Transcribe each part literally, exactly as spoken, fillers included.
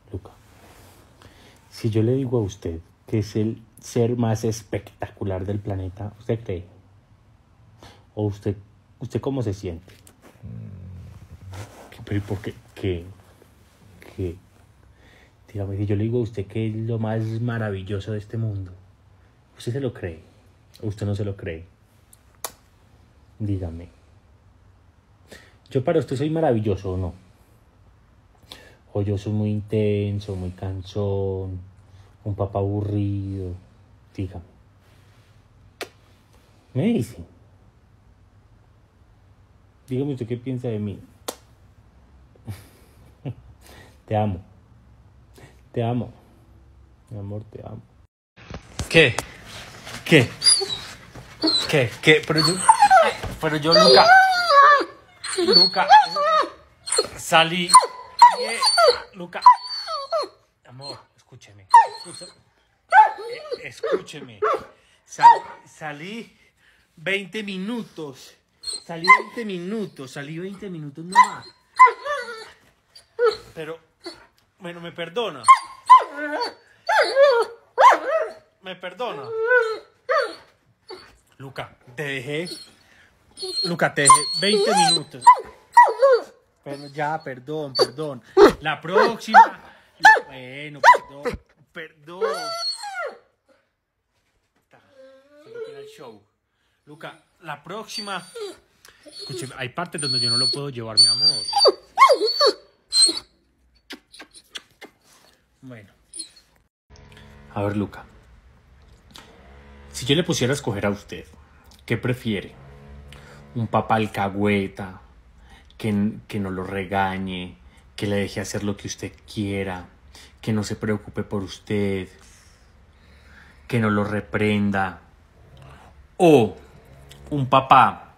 Luca, si yo le digo a usted que es el ser más espectacular del planeta, ¿usted cree? ¿O usted, usted cómo se siente? ¿Pero por qué? ¿Qué? ¿Qué? Dígame, si yo le digo a usted que es lo más maravilloso de este mundo, ¿usted se lo cree? ¿O usted no se lo cree? Dígame. ¿Yo para usted soy maravilloso o no? ¿O yo soy muy intenso, muy cansón, un papá aburrido? Dígame. Me dice. Dígame usted qué piensa de mí. Te amo. Te amo. Mi amor, te amo. ¿Qué? ¿Qué? ¿Qué? ¿Qué? Pero yo... Pero yo, Luca... Luca... Salí... Eh, Luca... Amor, escúcheme. Escúchame. Eh, escúcheme. Sal, salí veinte minutos. Salí veinte minutos. Salí veinte minutos nomás. Pero... Bueno, me perdona. Me perdona. Luca, te dejé. Luca, te dejé veinte minutos. Pero ya, perdón, perdón. La próxima. Bueno, perdón. Perdón. Se lo tiene el show. Luca, la próxima. Escúcheme, hay partes donde yo no lo puedo llevar, mi amor. Bueno. A ver, Luca. Si yo le pusiera a escoger a usted, ¿qué prefiere? ¿Un papá alcahueta, que, que no lo regañe, que le deje hacer lo que usted quiera, que no se preocupe por usted, que no lo reprenda? ¿O un papá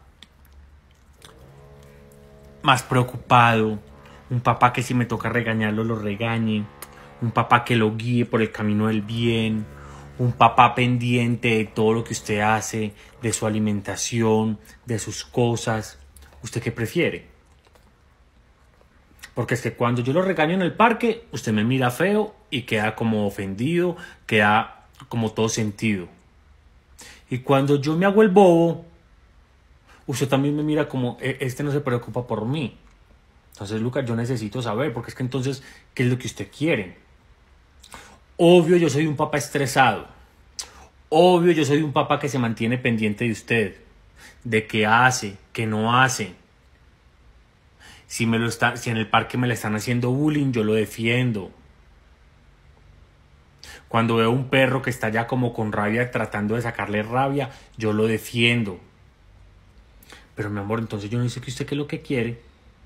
más preocupado, un papá que si me toca regañarlo lo regañe, un papá que lo guíe por el camino del bien, un papá pendiente de todo lo que usted hace, de su alimentación, de sus cosas? ¿Usted qué prefiere? Porque es que cuando yo lo regaño en el parque, usted me mira feo y queda como ofendido, queda como todo sentido. Y cuando yo me hago el bobo, usted también me mira como, este no se preocupa por mí. Entonces, Lucas, yo necesito saber, porque es que entonces, ¿qué es lo que usted quiere? Obvio, yo soy un papá estresado. Obvio, yo soy un papá que se mantiene pendiente de usted, de qué hace, qué no hace. Si, me lo está, si en el parque me le están haciendo bullying, yo lo defiendo. Cuando veo un perro que está ya como con rabia, tratando de sacarle rabia, yo lo defiendo. Pero mi amor, entonces yo no sé que usted qué es lo que quiere.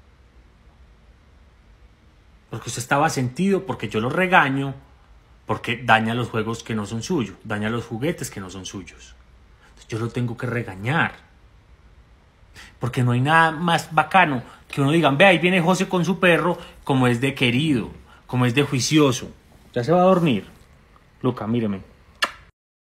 Porque usted estaba sentido, porque yo lo regaño, porque daña los juegos que no son suyos, daña los juguetes que no son suyos. Entonces yo lo tengo que regañar. Porque no hay nada más bacano que uno diga, ve, ahí viene José con su perro, como es de querido, como es de juicioso. Ya se va a dormir. Luca, míreme.